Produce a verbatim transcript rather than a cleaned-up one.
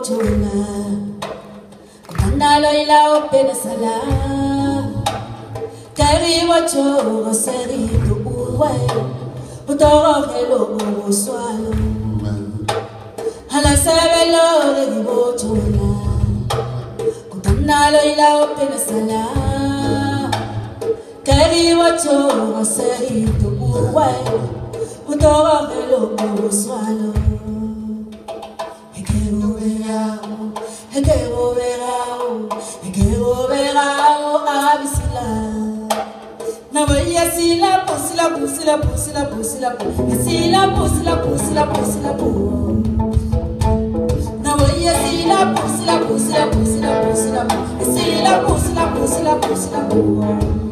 botuna Nalo ila opena sala Kari wacho seri tu uwe Utoro kelo uswalo Hala sebelo de botuna Nalo ila opena sala Kari wacho seri tu uwe Utoro kelo uswalo Hekero verao, hekero verao, abisila. Na voya sila, pusila, pusila, pusila, pusila, pusila, pusila, pusila, pusila, pusila. Na voya sila, pusila, pusila, pusila, pusila, pusila, pusila, pusila, pusila, pusila.